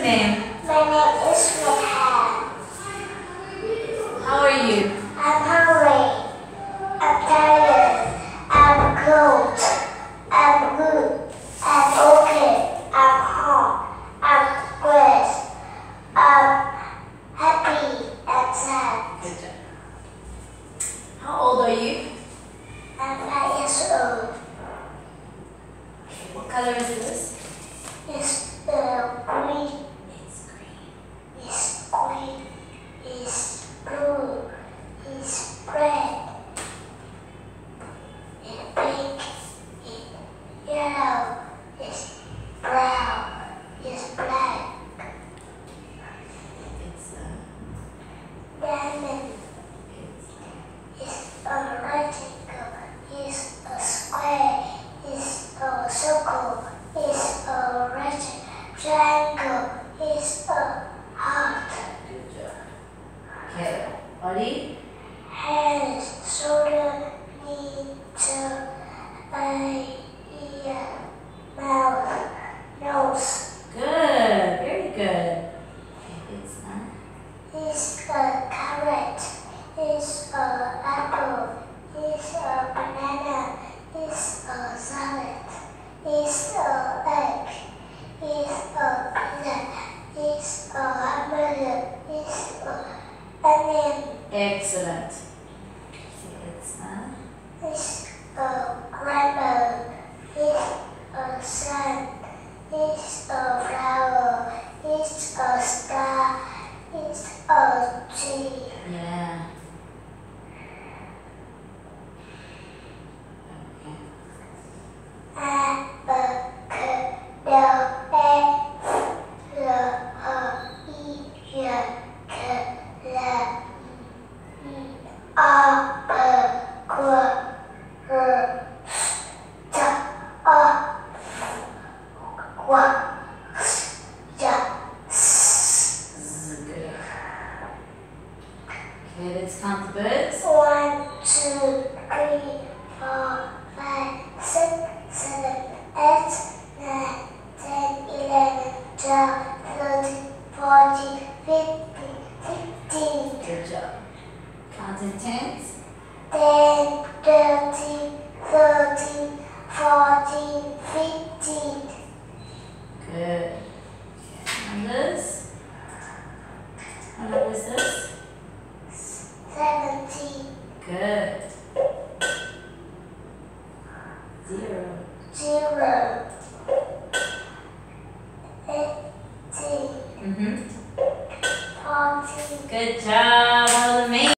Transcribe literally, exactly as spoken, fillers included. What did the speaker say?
name? My name is Nguyệt. How are you? I'm hungry. I'm tired. I'm cold. I'm good. I'm okay. I'm hot. I'm great. I'm happy and sad. Good job. How old are you? I'm five years old. What color is this? It's uh, green. It's green. It's green. It's blue. It's red. It's pink. It's yellow. It's brown. It's black. It's uh, Diamond. it's It's a rectangle. It's a square. It's a circle. It's a rectangle. Triangle. It's a heart. good job. Okay. Body? Hands, shoulder, knee, toe, eye, ear, mouth, nose. Good. Very good. Okay, it's uh, It's a carrot. It's a apple. It's a banana. It's a salad. It's a egg. It's a pizza. It's a hamburger. It's a onion. excellent. Okay, it's uh, It's a rainbow. It's a sun. It's a flower. It's a star. It's a tree. yeah. Okay. A, B, K, L, M, L, I, J, K, L, M, A, B, Q, R, S, T, U, W, X, Y, Z. Good. Okay, let's count the birds. One, two, three, four, five, six, seven, eight, nine, ten, eleven, twelve, thirteen, fourteen, fifteen, sixteen, Good job. Counting tens. ten, thirteen, thirteen, fourteen, fifteen, Good. Okay, numbers. What number is this? seventeen, Good. Zero. zero, eighteen, Mm-hmm. fourteen. Good job.